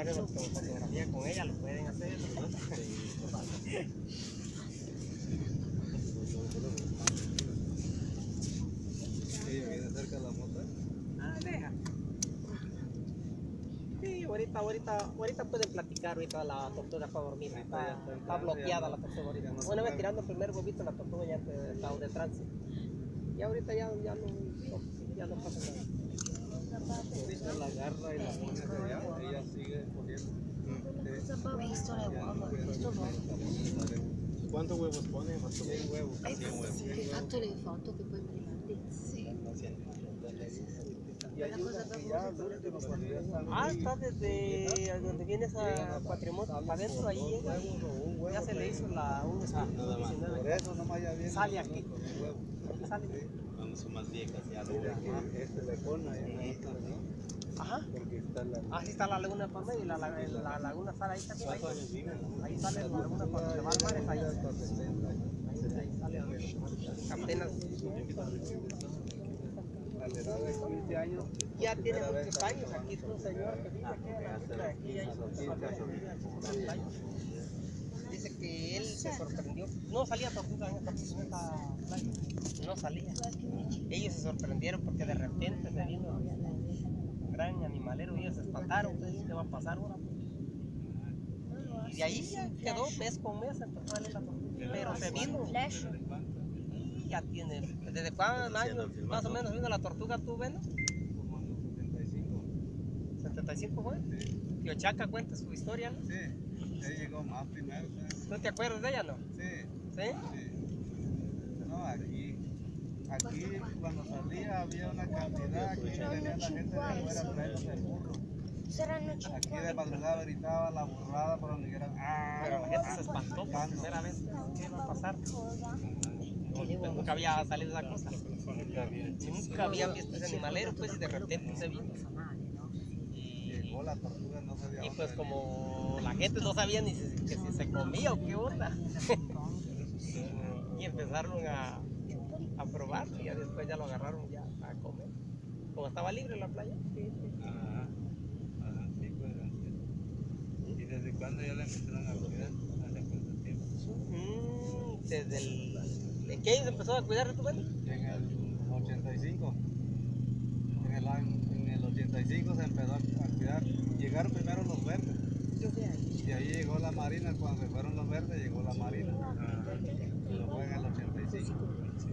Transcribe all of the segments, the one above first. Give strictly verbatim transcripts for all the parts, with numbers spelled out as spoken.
tomarle una fotografía con ella, lo pueden hacer. Sí, viene cerca la moto. Ah, deja. Sí, ahorita, ahorita, ahorita pueden platicar, ahorita la tortuga está dormida, está, está bloqueada la tortuga ahorita. Una vez tirando el primer huevito, la tortuga ya está de tránsito. Y ahorita ya, ya, no, ya no pasa nada. Ahorita la agarra y la pone hacia allá, ella sigue poniendo. ¿Cuántos huevos pone? Más o menos. cien huevos. cien huevos. Hai fatto le foto che poi me le mandi? Sì. Y hay unas que ya al último, cuando ya están Ah, está desde donde viene esa patrimonio, para adentro, ahí llega. Ya se le hizo la un por eso nomás ya viene. Sale aquí. Huevo. Sale. Cuando son más viejas ya lo Que este le pone ahí. Ajá. Porque está la. Ah, sí está la laguna de Palma y la, la, la laguna sale ahí también. Ahí, ahí sale la laguna cuando se va al mar, es ahí. Ahí, ahí sale apenas. A la edad de quince años. Ya tiene muchos años, aquí es un señor que vive aquí en la altura de aquí, ahí son años. Dice que él se sorprendió, no salía tortuga en esta, en esta playa, no salía. Ellos se sorprendieron porque de repente se vino un gran animalero y ellos se espantaron, entonces ¿qué va a pasar ahora? Y de ahí ya quedó mes con mes, empezó a salir la tortuga, pero se vino. Y ya tiene, ¿desde cuántos años más o menos vino la tortuga tú, Beno? Como en los setenta y cinco. ¿setenta y cinco fue? Tío Chaca cuenta su historia, ¿no? Sí, él llegó más primero. ¿Sabes? ¿No te acuerdas de ella, no? Sí, ¿Sí? sí. No, aquí, aquí cuando salía había una cantidad, aquí venía la gente de afuera a traerlos de burro. Aquí de madrugada gritaba la burrada por donde quieran. ¡Ah! Pero la gente se espantó por primera vez. ¿Qué va a pasar? Nunca había salido esa cosa. Nunca habían visto ese animalero, pues, y de repente se vino. Llegó la tortuga, no sabía. Y pues como la gente no sabía ni si, que si se comía o qué onda. Y empezaron a, a probar y ya después ya lo agarraron ya a comer. Como estaba libre en la playa. Ajá, ajá, sí, pues. ¿Y desde cuándo ya la empezaron a cuidar? ¿Hace cuánto tiempo? Mm, desde el... ¿En qué año se empezó a cuidar de tu pelo? En el ochenta y cinco. En el, en el ochenta y cinco se empezó a cuidar. Llegaron primero los verdes. Y ahí llegó la marina. Cuando se fueron los verdes, llegó la marina. Lo fue en el ochenta y cinco.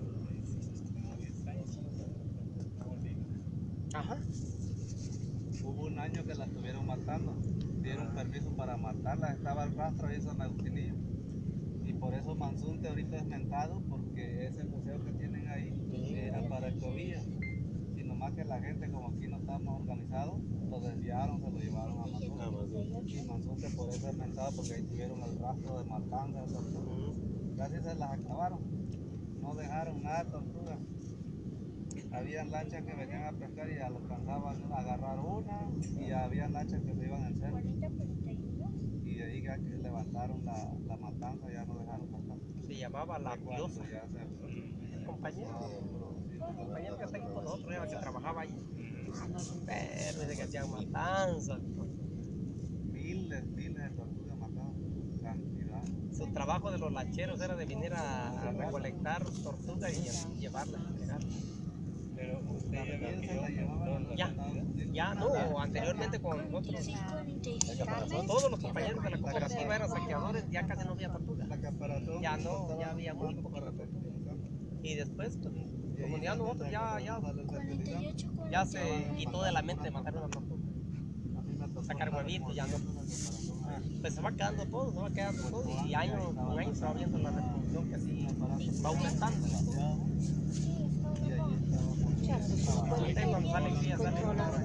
Ajá. Hubo un año que la estuvieron matando. Dieron permiso para matarla. Estaba el rastro ahí en San Agustinillo. Y por eso Manzunte ahorita es mentado, porque ese museo que tienen ahí era para Escobillas. Y nomás que la gente, como aquí no estamos organizados, lo desviaron, se lo llevaron a Manzunte. Y Manzunte por eso es mentado, porque ahí tuvieron el rastro de matanza de tortugas. Casi se las acabaron. No dejaron nada de tortugas. Habían lanchas que venían a pescar y alcanzaban a agarrar una, y había lanchas que se iban en cerco. Y de ahí ya que levantaron la, la matanza, ya no dejaron pasar. Se llamaba La Diosa. Ya se... El compañero, el compañero que está aquí con nosotros, era el que trabajaba ahí. Pero desde que hacían matanzas. Miles, miles de tortugas matadas. Cantidad. Su trabajo de los lancheros era de venir a, a recolectar tortugas y, y llevarlas, entregarlas. Pero usted también se la llevaban. Ya, ya no, anteriormente con nosotros, todos los compañeros de la cooperativa eran saqueadores, ya casi no había tortugas. La caparazón. Ya no, ya había muy poco. Y después, pues, como ya nosotros ya, ya, ya se quitó de la mente matar una tortuga. Sacar huevitos, ya no. Pues se va quedando todo, se va quedando todo, y año con año se va viendo la reproducción que así va aumentando. Ahorita cuando sale cría, sale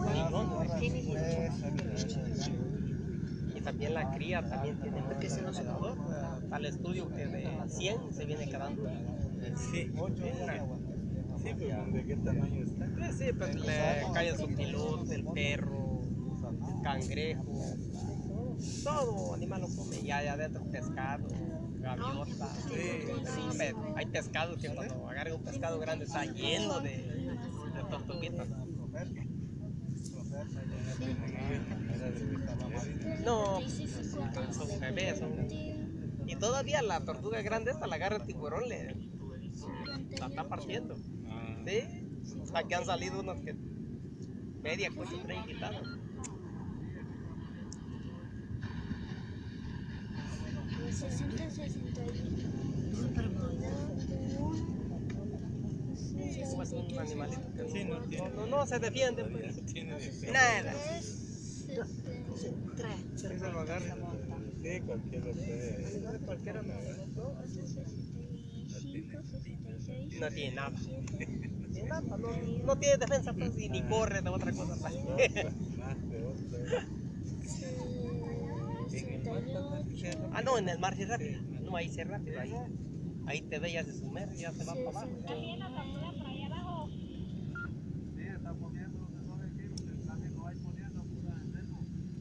y también la cría también tiene mucho medidor. Al estudio que de cien se viene quedando. Sí, sí, pero ¿de qué tamaño está? Sí, sí, pues le cae el sopilote, el perro, el cangrejo, todo animal lo come. Y hay adentro pescado, gaviota. Sí, hay pescados que cuando agarran un pescado grande está lleno de, de tortuguitas. No, son bebés. Son... Y todavía la tortuga grande esta la agarra el tiburón, le la está partiendo. Sí, aquí han salido unos que media cosa traen quitada. sesenta, sesenta y uno. Sí, como es un animalito que Sí, no tiene. no, no, no se defiende. Pues. No tiene defensa. Nada. Tre. Sí, se lo agarra. Sí, cualquiera puede. Cualquiera no, no tiene nada. Tiene nada, no, no tiene defensa pues, y ni corre de otra cosa. Pues. Más de otra. Ah, no, en el mar sí es rápido. No, ahí sí es rápido. Ahí, ahí te ve, ya se sumerge, ya se va para abajo. Sí, está poniendo, se sabe que casi no hay poniendo pura veneno.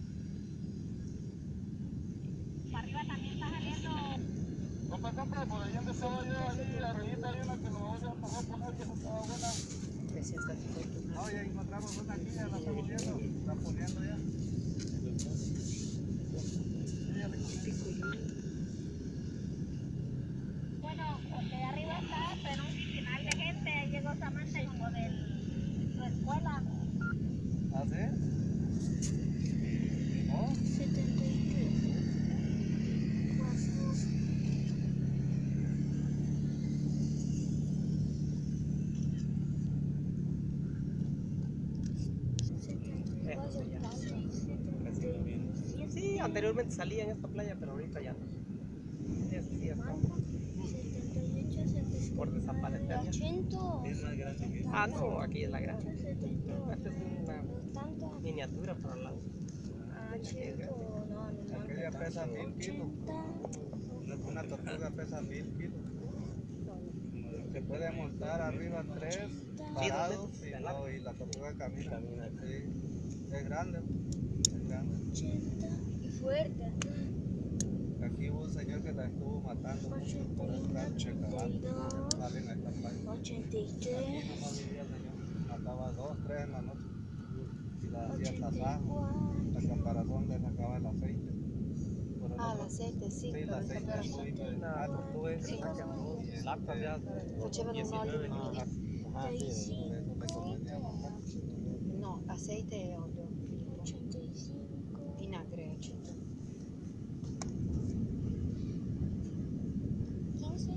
Para arriba también está saliendo. Compa, compra, por ahí donde estaba yo, ahí arribita hay una que nos vamos a pasar a poner que no estaba buena. No, ya encontramos una aquí, ya la estamos viendo, está poniendo ya. Bueno, porque de arriba está, pero un final de gente. Ahí llegó Samantha como de su escuela. ¿Ah, sí? ¿No? setenta y tres. Sí, anteriormente salía en esta playa, pero ahorita ya no. Sí, sí, está por desaparecer. ya. Es más grande que Ah, no, aquí es la grande. Esta es una miniatura por el lado. Aquella pesa mil kilos. Una, una tortuga pesa mil kilos. Se puede montar arriba tres parados y, no, y la tortuga camina. Sí, es grande, es grande. Fuerte. Aquí hubo un señor que la estuvo matando mucho por un rancho de caballo. Salen a esta playa. ochenta y Aquí tres. nomás vivía el señor. Mataba dos, tres en la noche. Y la hacía tasajo. La caparazón le sacaba el aceite. Por el Ah, otro- l'aceite, sì, Sí, el per aceite ricoprire. es muy Una tortuga que saca dos latas ya. Facevano un olio diecinueve di... Ah, sí, por eso le convenía matar. No, aceite e olio. ochenta y cinco. Vinagre, aceite. quince.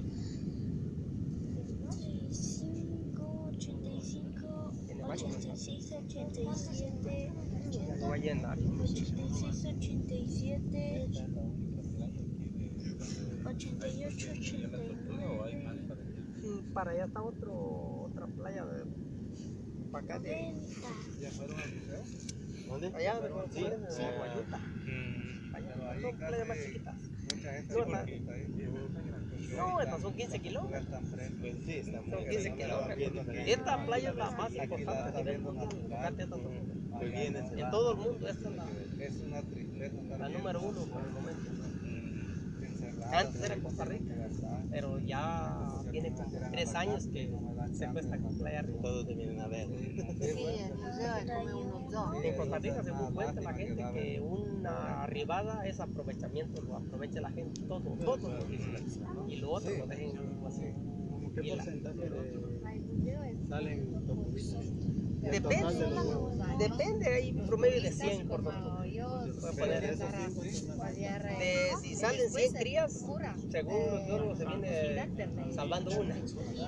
ochenta y cinco, ochenta y seis, ochenta y siete, No va a llenar. ochenta y seis, ochenta y siete, ochenta y ocho, ochenta y nueve, Mm, Para allá está otro, otra playa de para acá de noventa. ¿Ya fueron al museo? allá de Sí. sí, Guayuta. Mm. Allá Pero ahí son playas más casi chiquitas. mucha gente No, se está- quita ahí. No, estas son quince kilómetros. Están frescos. Sí, está muy Son grande. quince kilómetros. Esta playa es la más importante a nivel mundial. Fíjate, esta tortuga. Muy bien, ese. En todo el mundo, esta es la, Es una tristeza estar la viendo número uno por el momento. encerradas Antes era en Costa Rica, libertad. pero ya tiene como tres años que se cuesta con playa arriba. Todos te vienen a ver. Sì, il museo è come uno zoo. En Costa Rica se dio cuenta la gente que una arribada es aprovechamiento, lo aprovecha la gente, todo, todo lo dice. Y lo otro lo dejen así. ¿Qué Y la- porcentaje de salen tortuguitas? Depende, depende, hay promedio de cien por tortuga. Puede poner eso. De, si salen cien crías, según los biólogos se viene salvando una. De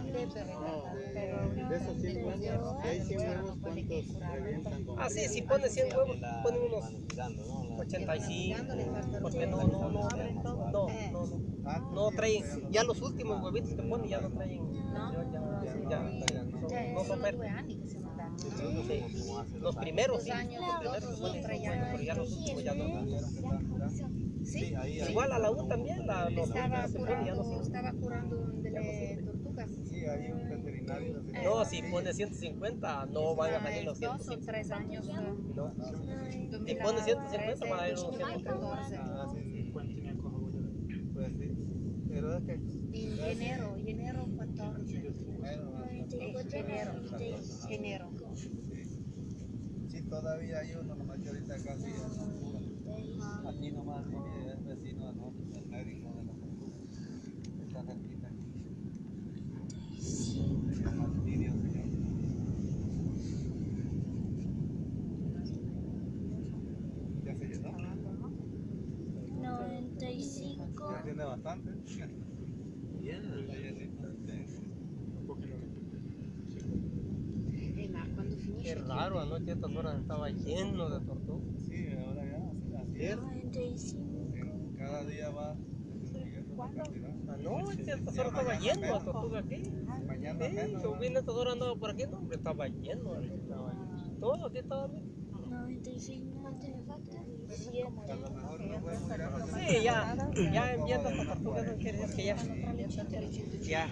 esos cien huevos, si hay cien huevos, ¿cuántos revientan con Ah, sí, si pone cien huevos, ponen unos ochenta y cinco, porque no, no, no, no, no, no, no traen, ya los últimos huevitos que ponen ya no traen, ya, ya, ya, no, no son verdes. Sí. Los primeros sí, los primeros se ponen buenos, pero ya los últimos ya no. Sí, ahí, ahí. Igual a la U también, la, los Estaba últimos se ponen ya no curando, sirven. estaba curando un de tortugas. Sí, hay un veterinario. No, si pone ciento cincuenta no van a salir los Dos ciento o tres cincuenta. años. No. dos Si mil pone ciento cincuenta trece, van a ir unos dos mil ciento catorce. Ah, sí, pues sí. Pero es que En enero, enero catorce. primero, Enero, enero. sí, todavía hay uno, nomás que ahorita casi ya no cura. Aquí nomás vive, es vecino de nosotros, el médico de la tortuga. Está cerquita aquí. Se llama Lidio, señor. ¿Ya se llenó? noventa y cinco. Ya tiene bastante. Bien. Está llenito. Emma, cuando Qué finisce raro, anoche a estas horas estaba lleno de tortugas. Sí, ahora ya, así, así es. noventa y cinco. En- Cada día va disminuyendo la cantidad. Anoche a estas horas estaba lleno de tortugas aquí. Mañana Sí, menos. yo ¿va? vine a estas horas andaba por aquí, no, hombre, estaba lleno. Estaba lleno. Todo aquí estaba bien. noventa y cinco. A lo mejor no podemos ir a hacer- Sí, ya, ya empieza estas tortugas, no quiere decir que ya. Ya.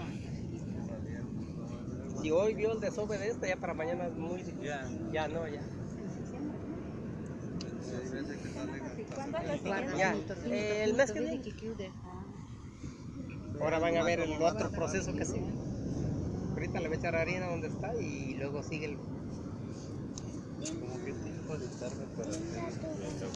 Si hoy vio el desove de esta, ya para mañana es muy difícil. Ya. Ya no, ya. Hay veces que salen hasta- guarda, Ya, finito, finito, eh, el finito, mes que vedi viene. che chiude. Ahora van a ver el otro proceso que sigue. Ahorita le voy a echar harina donde está y luego sigue el... como que tiempo de tarde para hacer